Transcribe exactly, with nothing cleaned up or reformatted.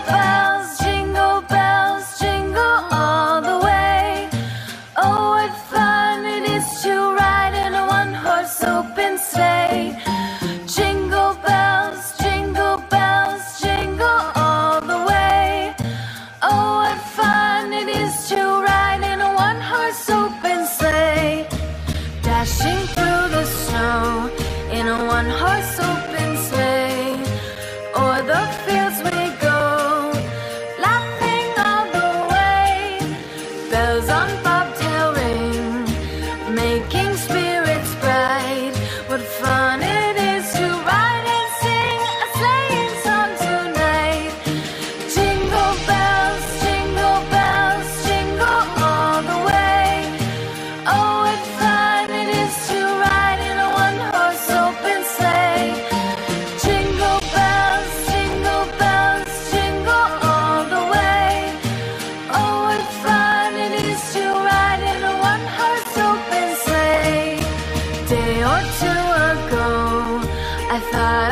bells, jingle bells, jingle all the way. Oh, what fun it is to ride in a one-horse open sleigh. Jingle bells, jingle bells, jingle all the way. Oh, what fun it is to ride in a one-horse open sleigh. Dashing through the snow in a one-horse open sleigh. O'er the fields we go, laughing all the way. Bells on bobtail ring, making spirits bright. What fun it is to ride and sing a sleighing song tonight. Jingle bells, jingle bells, jingle all the way. Oh, what fun it is to ride in a one-horse open sleigh. Jingle bells, jingle bells, jingle all the way. Oh, what fun it is to ride in a one-horse open sleigh. Day or two ago, I thought